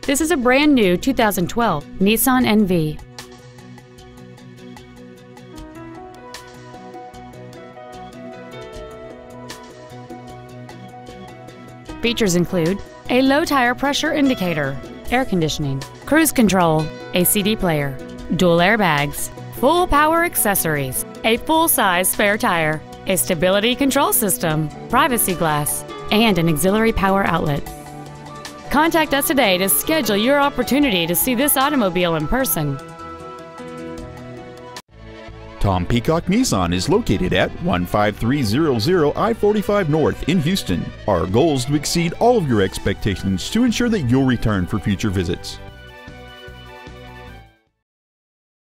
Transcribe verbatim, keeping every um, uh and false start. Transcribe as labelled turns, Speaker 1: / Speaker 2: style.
Speaker 1: This is a brand new two thousand twelve Nissan N V. Features include a low tire pressure indicator, air conditioning, cruise control, a C D player, dual airbags, full power accessories, a full-size spare tire, a stability control system, privacy glass, and an auxiliary power outlet. Contact us today to schedule your opportunity to see this automobile in person.
Speaker 2: Tom Peacock Nissan is located at one five three zero zero I forty-five North in Houston. Our goal is to exceed all of your expectations to ensure that you'll return for future visits.